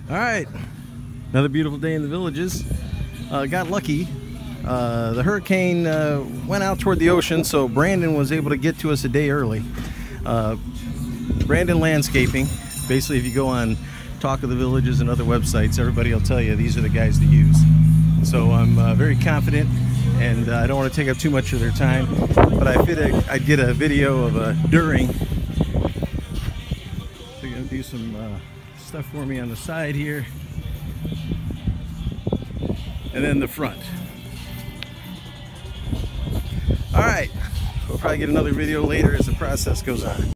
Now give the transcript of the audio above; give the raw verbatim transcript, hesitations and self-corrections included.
All right, another beautiful day in the Villages. Uh, got lucky. Uh, the hurricane uh, went out toward the ocean, so Brandon was able to get to us a day early. Uh, Brandon Landscaping. Basically, if you go on Talk of the Villages and other websites, everybody will tell you these are the guys to use. So I'm uh, very confident, and uh, I don't want to take up too much of their time, but I figured I'd get a video of a during. They're going to do some uh, stuff for me on the side here, and then the front. All right, we'll probably get another video later as the process goes on.